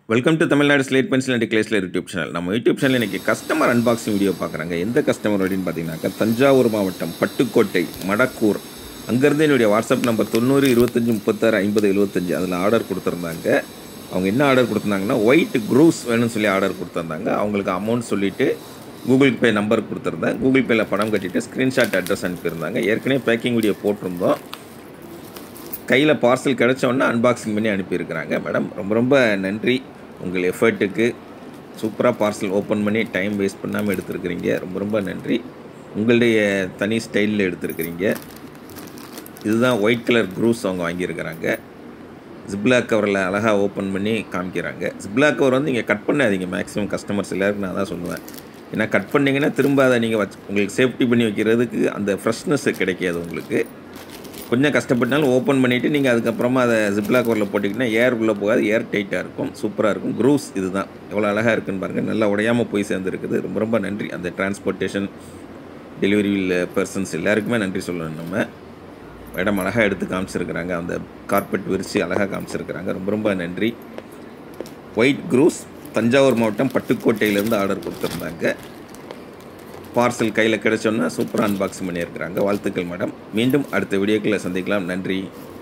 Welcome to Tamil Nadu slate pencil and clay slate YouTube channel. நம்ம YouTube channel இன்றைக்கி customer unboxing video பார்க்குறாங்க. எந்த customer அப்படின்னு பார்த்தீங்கன்னாக்கா தஞ்சாவூர் மாவட்டம் பட்டுக்கோட்டை மடக்கூர். அங்கேருந்து என்னுடைய வாட்ஸ்அப் நம்பர் 90 25 36 50 75 அதில் ஆர்டர் கொடுத்துருந்தாங்க. அவங்க என்ன ஆர்டர் கொடுத்துருந்தாங்கன்னா ஒயிட் க்ரூஸ் வேணும்னு சொல்லி ஆர்டர் கொடுத்துருந்தாங்க. அவங்களுக்கு அமௌண்ட் சொல்லிவிட்டு கூகுள் பே நம்பர் கொடுத்துருந்தேன். கூகுள் பேயில் பணம் கட்டிட்டு ஸ்க்ரீன்ஷாட் அட்ரஸ் அனுப்பியிருந்தாங்க. ஏற்கனவே பேக்கிங் வீடியோ போட்டிருந்தோம். கையில் பார்சல் கிடச்சோன்னே அன்பாக்சிங் பண்ணி அனுப்பியிருக்கிறாங்க. மேடம் ரொம்ப ரொம்ப நன்றி. உங்கள் எஃபர்ட்டுக்கு சூப்பராக பார்சல் ஓப்பன் பண்ணி டைம் வேஸ்ட் பண்ணாமல் எடுத்துருக்கிறீங்க. ரொம்ப ரொம்ப நன்றி. உங்களுடைய தனி ஸ்டைலில் எடுத்துருக்கிறீங்க. இதுதான் ஒயிட் கலர் க்ரூஸ் அவங்க வாங்கியிருக்கிறாங்க. ஜிப்லாக் கவரில் அழகாக ஓப்பன் பண்ணி காமிக்கிறாங்க. ஜிப்லாக் கவர் வந்து நீங்கள் கட் பண்ணாதீங்க. மேக்ஸிமம் கஸ்டமர்ஸ் எல்லாருக்கும் நான் தான் சொல்லுவேன். ஏன்னா கட் பண்ணிங்கன்னா திரும்ப அதை நீங்கள் உங்களுக்கு சேஃப்டி பண்ணி வைக்கிறதுக்கு அந்த ஃப்ரெஷ்னஸ் கிடைக்காது. உங்களுக்கு கொஞ்சம் கஷ்டப்பட்டாலும் ஓப்பன் பண்ணிவிட்டு நீங்கள் அதுக்கப்புறமா அதை ஜிப்லாக் கவரில் போட்டிங்கன்னா ஏர் உள்ளே போகாது. ஏர் டைட்டாக இருக்கும். சூப்பராக இருக்கும். க்ரூஸ் இது தான் எவ்வளோ அழகாக இருக்குன்னு பாருங்கள். நல்லா உடையாமல் போய் சேர்ந்துருக்குது. ரொம்ப ரொம்ப நன்றி. அந்த டிரான்ஸ்போர்ட்டேஷன் டெலிவரியில் பர்சன்ஸ் எல்லாருக்குமே நன்றி சொல்லணும். நம்ம மேடம் அழகாக எடுத்து காமிச்சிருக்கிறாங்க. அந்த கார்பெட் விரித்து அழகாக காமிச்சிருக்கிறாங்க. ரொம்ப ரொம்ப நன்றி. ஒயிட் க்ரூஸ் தஞ்சாவூர் மாவட்டம் பட்டுக்கோட்டையிலேருந்து ஆர்டர் கொடுத்துருந்தாங்க. பார்சல் கையில் கிடைச்சோன்னா சூப்பராக அன்பாக்சிங் பண்ணியிருக்கிறாங்க. வாழ்த்துக்கள் மேடம். மீண்டும் அடுத்த வீடியோக்களில் சந்திக்கலாம். நன்றி.